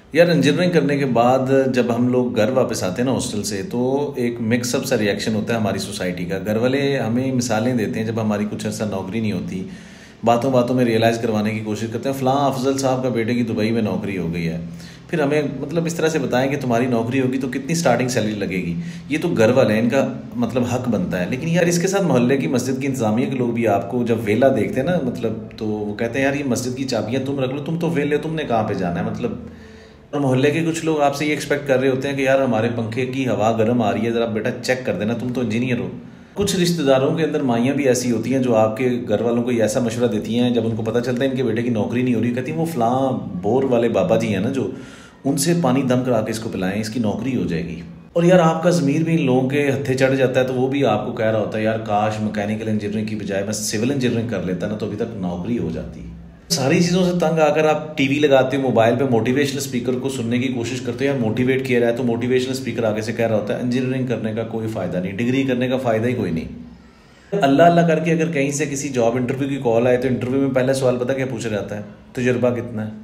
यार इंजीनियरिंग करने के बाद जब हम लोग घर वापस आते हैं ना हॉस्टल से, तो एक मिक्सअप सा रिएक्शन होता है हमारी सोसाइटी का। घर वाले हमें मिसालें देते हैं जब हमारी कुछ ऐसा नौकरी नहीं होती, बातों बातों में रियलाइज़ करवाने की कोशिश करते हैं, फ़लाँ अफजल साहब का बेटे की दुबई में नौकरी हो गई है। फिर हमें मतलब इस तरह से बताएं कि तुम्हारी नौकरी होगी तो कितनी स्टार्टिंग सैलरी लगेगी। ये तो घर वाले हैं, इनका मतलब हक बनता है। लेकिन यार इसके साथ मोहल्ले की मस्जिद की इंतज़ामिया के लोग भी आपको जब वेला देखते हैं ना, मतलब तो वो कहते हैं यार ये मस्जिद की चाबियाँ तुम रख लो, तुम तो वेले हो, तुमने कहाँ पे जाना है मतलब। और मोहल्ले के कुछ लोग आपसे ये एक्सपेक्ट कर रहे होते हैं कि यार हमारे पंखे की हवा गर्म आ रही है, ज़रा बेटा चेक कर देना, तुम तो इंजीनियर हो। कुछ रिश्तेदारों के अंदर माइयाँ भी ऐसी होती हैं जो आपके घर वालों को ऐसा मशवरा देती हैं जब उनको पता चलता है इनके बेटे की नौकरी नहीं हो रही, कहती हैं वो फ़लाँ बोर वाले बाबा जी हैं ना, जो उनसे पानी दम करा के इसको पिलाएं, इसकी नौकरी हो जाएगी। और यार आपका ज़मीर भी इन लोगों के हत्थे चढ़ जाता है, तो वो भी आपको कह रहा होता है यार काश मैकेनिकल इंजीनियरिंग की बजाय मैं सिविल इंजीनियरिंग कर लेता ना, तो अभी तक नौकरी हो जाती। सारी चीज़ों से तंग आकर आप टीवी लगाते हो, मोबाइल पे मोटिवेशनल स्पीकर को सुनने की कोशिश करते हो, यार मोटिवेट किया रहा है, तो मोटिवेशनल स्पीकर आगे से कह रहा होता है इंजीनियरिंग करने का कोई फ़ायदा नहीं, डिग्री करने का फ़ायदा ही कोई नहीं। अल्लाह अल्लाह करके अगर कहीं से किसी जॉब इंटरव्यू की कॉल आए तो इंटरव्यू में पहला सवाल पता क्या पूछा जाता है? तजुर्बा कितना है।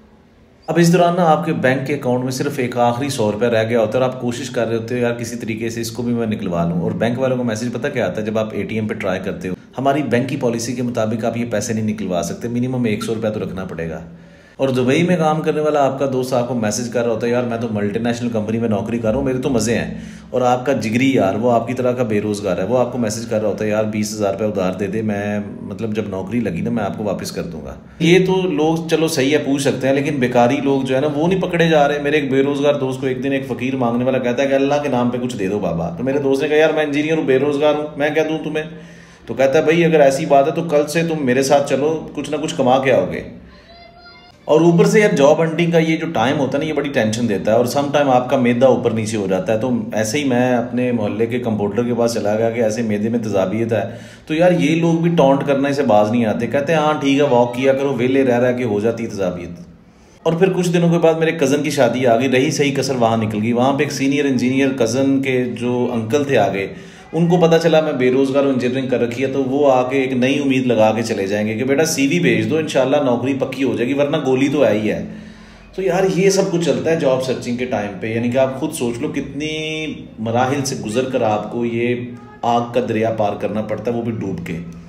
अब इस दौरान ना आपके बैंक के अकाउंट में सिर्फ एक आखिरी 100 रुपया रह गया होता है और आप कोशिश कर रहे होते हो यार किसी तरीके से इसको भी मैं निकलवा लूँ, और बैंक वालों को मैसेज पता क्या आता है जब आप एटीएम पे ट्राई करते हो? हमारी बैंक की पॉलिसी के मुताबिक आप ये पैसे नहीं निकलवा सकते, मिनिमम 100 रुपया तो रखना पड़ेगा। और दुबई में काम करने वाला आपका दोस्त आपको मैसेज कर रहा होता है यार मैं तो मल्टीनेशनल कंपनी में नौकरी कर रहा हूँ, मेरे तो मज़े हैं। और आपका जिगरी यार वो आपकी तरह का बेरोज़गार है, वो आपको मैसेज कर रहा होता है यार 20,000 रुपये उधार दे दे, मैं मतलब जब नौकरी लगी ना मैं आपको वापस कर दूंगा। ये तो लोग चलो सही है पूछ सकते हैं, लेकिन बेकारी लोग जो है ना वो नहीं पकड़े जा रहे। मेरे एक बेरोज़गार दोस्त को एक दिन एक फ़कीर मांगने वाला कहता है कि अल्लाह के नाम पर कुछ दे दो बाबा। तो मेरे दोस्त ने कहा यार मैं इंजीनियर हूँ, बेरोज़गार हूँ, मैं क्या दूँ तुम्हें? तो कहता है भाई अगर ऐसी बात है तो कल से तुम मेरे साथ चलो, कुछ ना कुछ कमा के आओगे। और ऊपर से यार जॉब हंटिंग का ये जो टाइम होता है ना, ये बड़ी टेंशन देता है, और सम टाइम आपका मैदा ऊपर नीचे हो जाता है। तो ऐसे ही मैं अपने मोहल्ले के कंपाउंडर के पास चला गया कि ऐसे मैदे में तजाबियत है, तो यार ये लोग भी टॉन्ट करने से बाज नहीं आते, कहते हैं हाँ ठीक है वॉक किया करो, वेले रह रहा के हो जाती है तजाबियत। और फिर कुछ दिनों के बाद मेरे कज़न की शादी आ गई, रही सही कसर वहाँ निकल गई। वहाँ पे एक सीनियर इंजीनियर कज़न के जो अंकल थे आगे, उनको पता चला मैं बेरोज़गार हूँ, इंजीनियरिंग कर रखी है, तो वो आके एक नई उम्मीद लगा के चले जाएंगे कि बेटा सीवी भेज दो, इंशाल्लाह नौकरी पक्की हो जाएगी, वरना गोली तो आई है। तो यार ये सब कुछ चलता है जॉब सर्चिंग के टाइम पे। यानी कि आप खुद सोच लो कितनी मराहिल से गुजर कर आपको ये आग का दरिया पार करना पड़ता है, वो भी डूब के।